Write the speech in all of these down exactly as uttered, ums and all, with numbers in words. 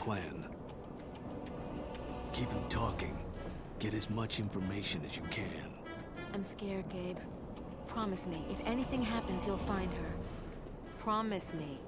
plan. Keep him talking. Get as much information as you can. I'm scared, Gabe. Promise me, if anything happens, you'll find her. Promise me.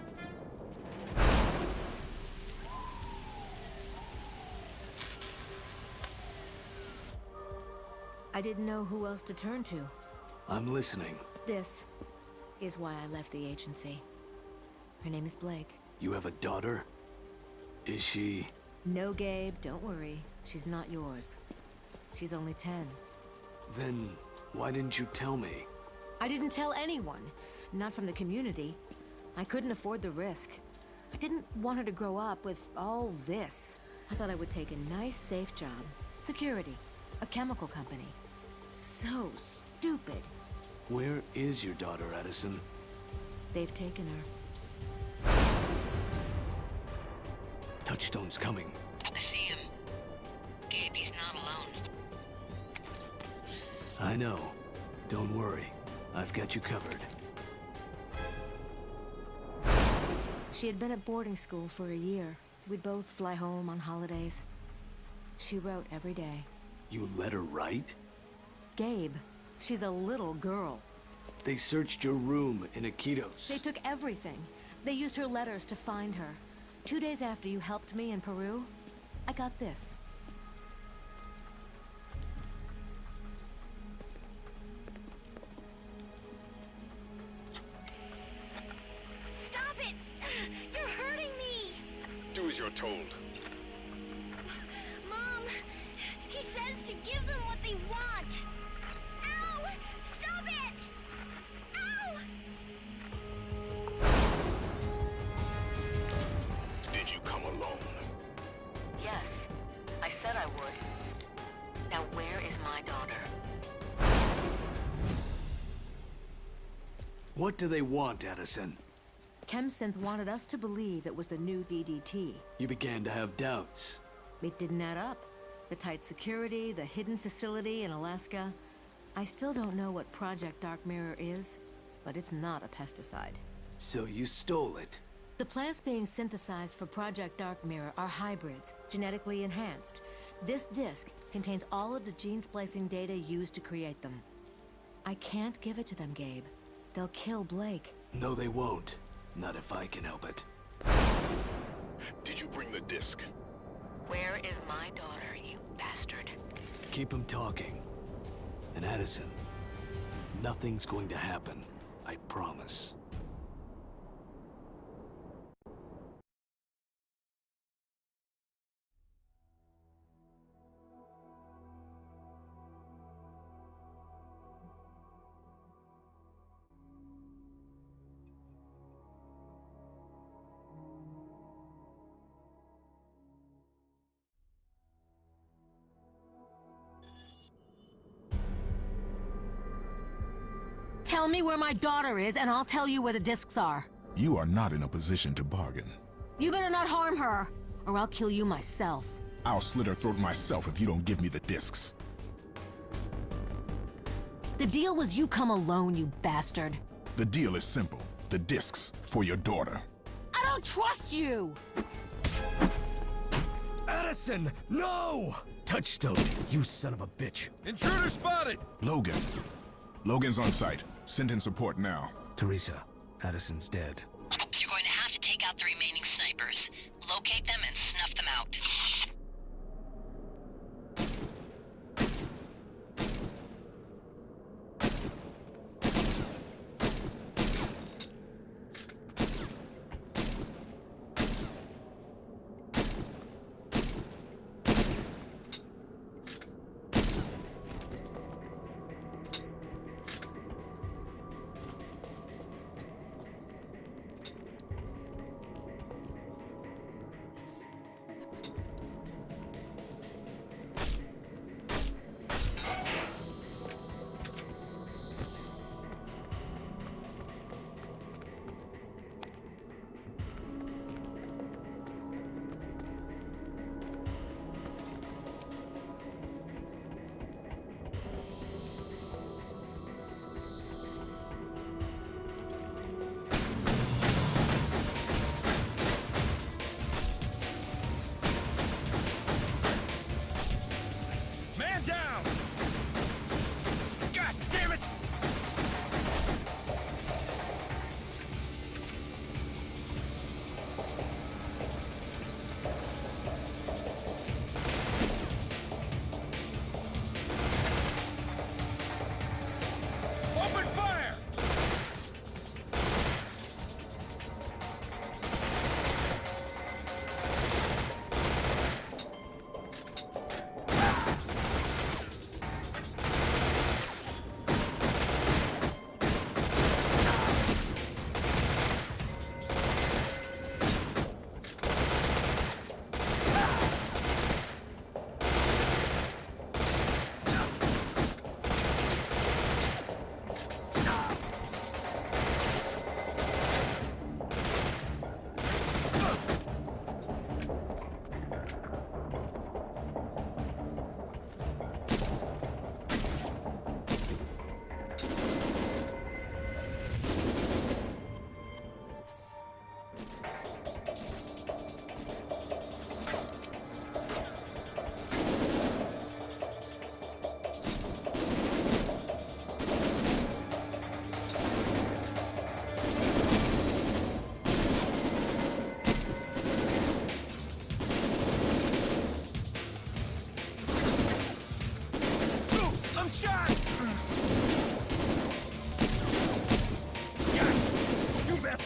I didn't know who else to turn to. I'm listening. This is why I left the agency. Her name is Blake. You have a daughter? Is she... No, Gabe, don't worry. She's not yours. She's only ten. Then why didn't you tell me? I didn't tell anyone. Not from the community. I couldn't afford the risk. I didn't want her to grow up with all this. I thought I would take a nice, safe job. Security. A chemical company. So stupid. Where is your daughter, Addison? They've taken her. Touchstone's coming. I see him. Gabe, he's not alone. I know. Don't worry. I've got you covered. She had been at boarding school for a year. We'd both fly home on holidays. She wrote every day. You let her write? Gabe, she's a little girl. They searched your room in Iquitos. They took everything. They used her letters to find her. Two days after you helped me in Peru, I got this. Stop it! You're hurting me! Do as you're told. Mom, he says to give them what they want. Ow! Stop it! Ow! Did you come alone? Yes, I said I would. Now where is my daughter? What do they want, Addison? ChemSynth wanted us to believe it was the new D D T. You began to have doubts. It didn't add up. The tight security, the hidden facility in Alaska. I still don't know what Project Dark Mirror is, but it's not a pesticide. So you stole it. The plants being synthesized for Project Dark Mirror are hybrids, genetically enhanced. This disc contains all of the gene splicing data used to create them. I can't give it to them, Gabe. They'll kill Blake. No, they won't. Not if I can help it. Did you bring the disc? Where is my daughter, you bastard? Keep him talking. And Addison, nothing's going to happen. I promise. Tell me where my daughter is, and I'll tell you where the discs are. You are not in a position to bargain. You better not harm her, or I'll kill you myself. I'll slit her throat myself if you don't give me the discs. The deal was you come alone, you bastard. The deal is simple. The discs for your daughter. I don't trust you! Addison, no! Touchstone, you son of a bitch. Intruder spotted! Logan. Logan's on site. Send in support now. Teresa, Addison's dead. You're going to have to take out the remaining snipers. Locate them and snuff them out.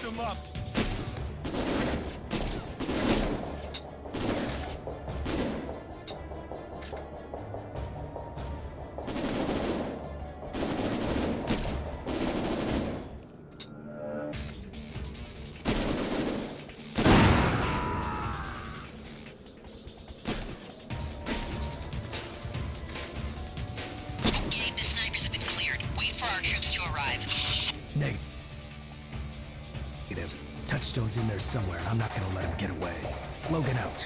him up! Gabe, the snipers have been cleared. Wait for our troops to arrive. Negative. Touchstone's in there somewhere. I'm not gonna let him get away. Logan out.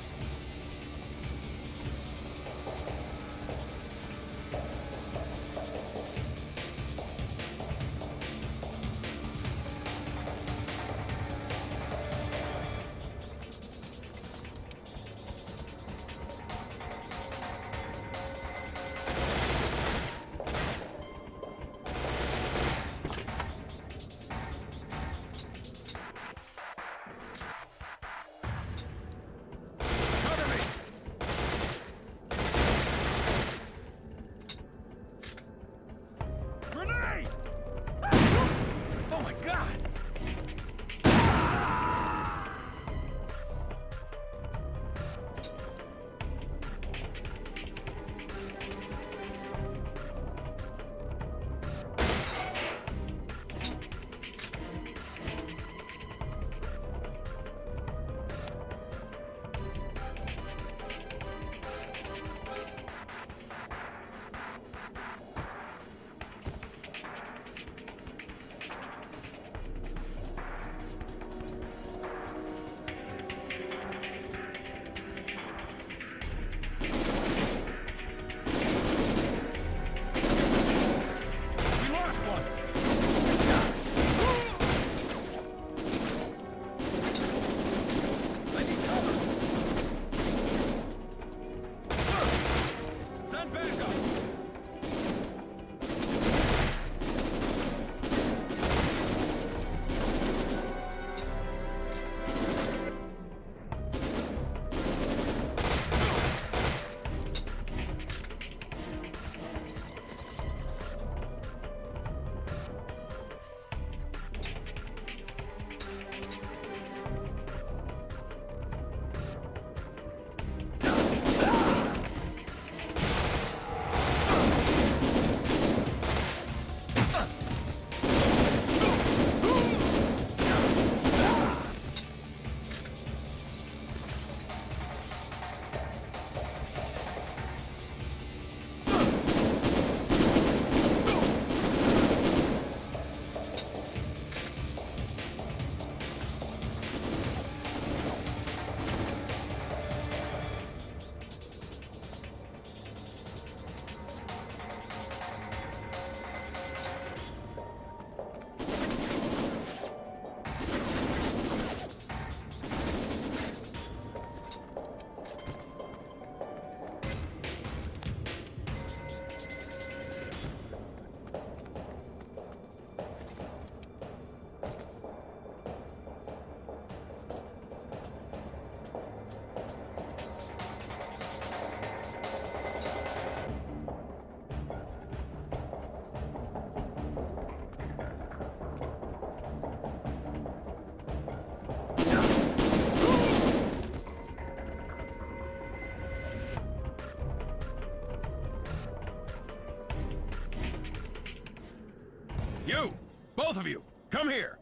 You! Both of you! Come here!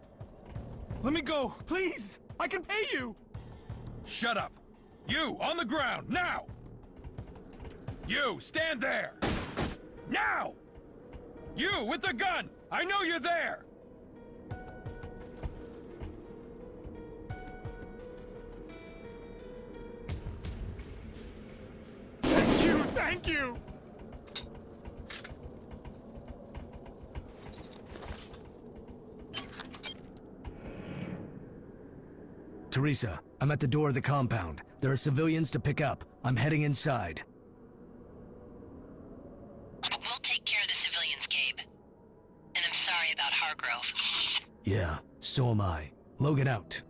Let me go, please! I can pay you! Shut up! You, on the ground, now! You, stand there! Now! You, with the gun! I know you're there! Thank you, thank you! Teresa, I'm at the door of the compound. There are civilians to pick up. I'm heading inside. We'll take care of the civilians, Gabe. And I'm sorry about Hargrove. Yeah, so am I. Logan out.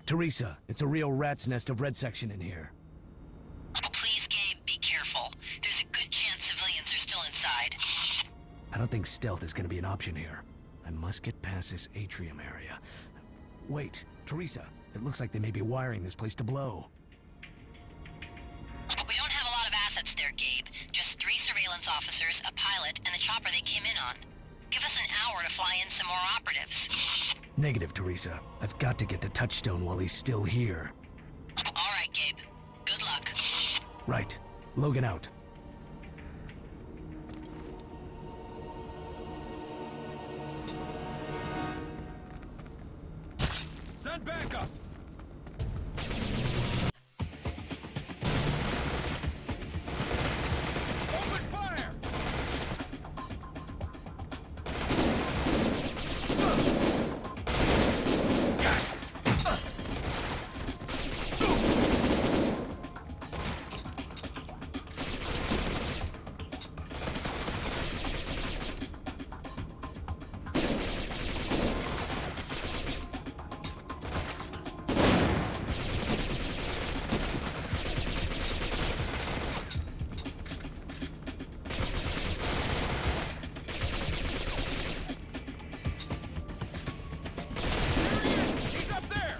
Teresa, it's a real rat's nest of red section in here. Please, Gabe, be careful. There's a good chance civilians are still inside. I don't think stealth is gonna be an option here. I must get past this atrium area. Wait, Teresa, it looks like they may be wiring this place to blow. We don't have a lot of assets there, Gabe. Just three surveillance officers, a pilot, and the chopper they came in on. Give us an hour to fly in some more operatives. Negative, Teresa. I've got to get to Touchstone while he's still here. All right, Gabe. Good luck. Right. Logan out. Send backup! Open fire! He's up there!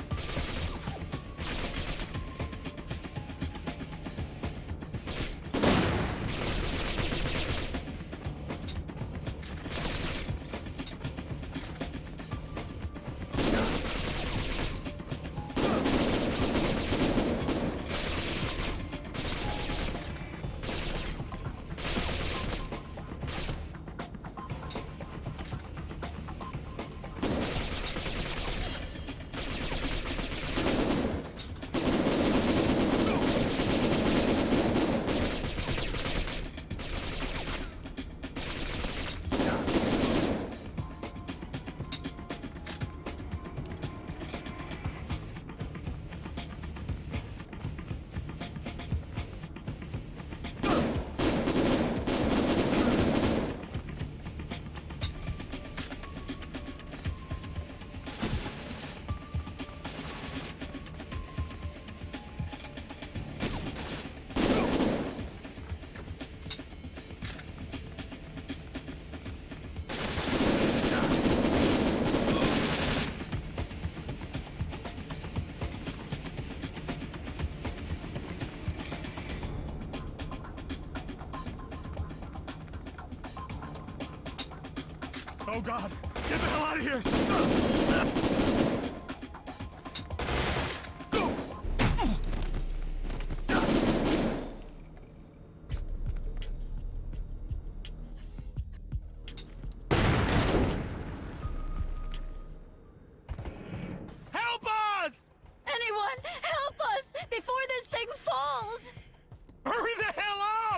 Oh God! Get the hell out of here! Help us! Anyone, help us before this thing falls! Hurry the hell up!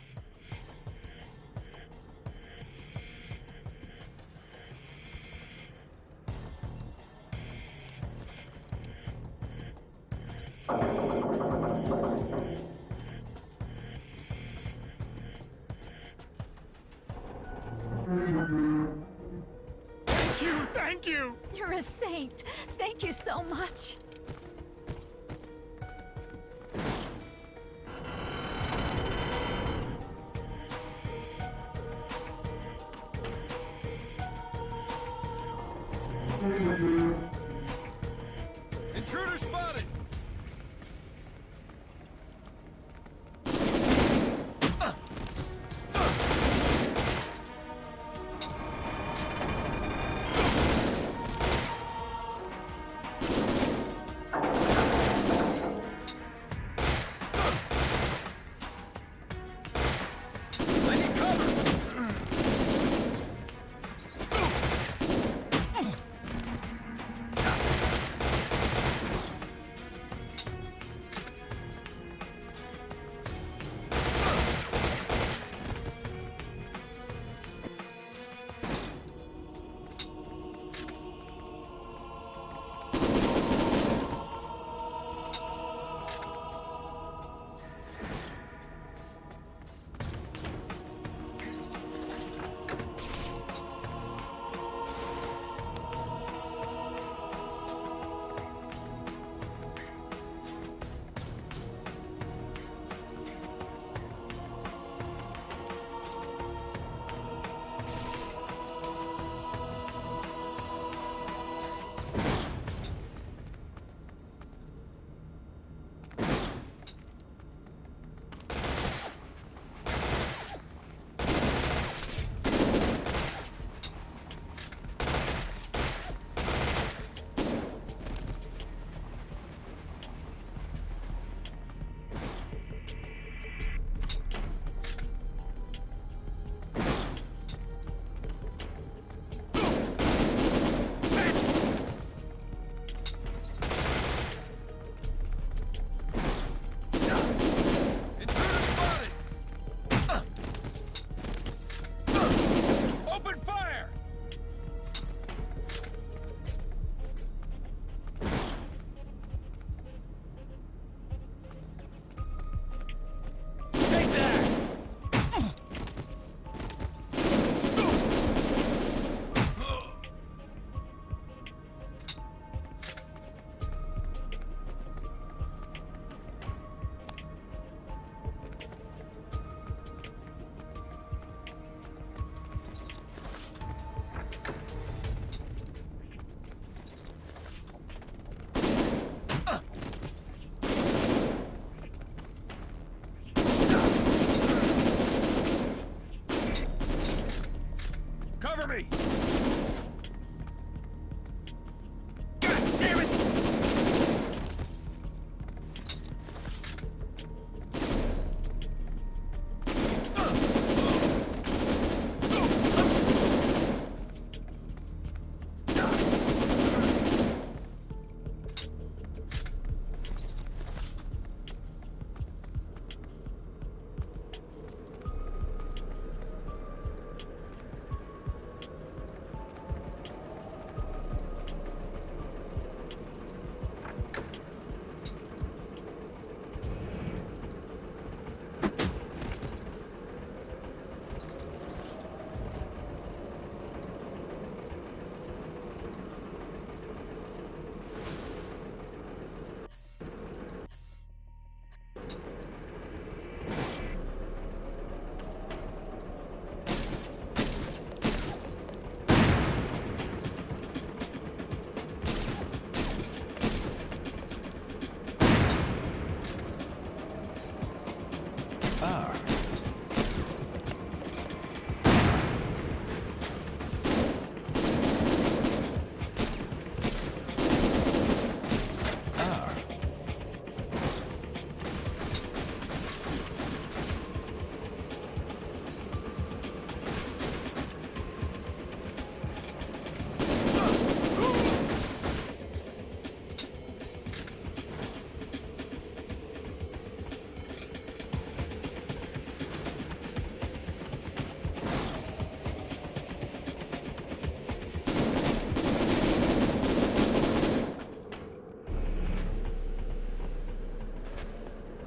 Thank you, thank you! You're a saint. Thank you so much. Intruder spotted! I need cover!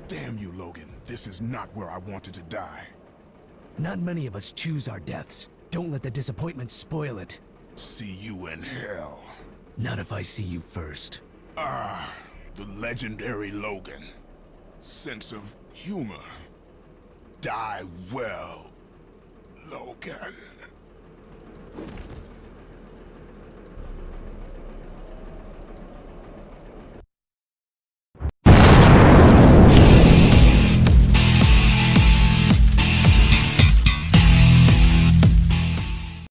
Damn you, Logan. This is not where I wanted to die. Not many of us choose our deaths. Don't let the disappointment spoil it. See you in hell. Not if I see you first. Ah, the legendary Logan. Sense of humor. Die well, Logan.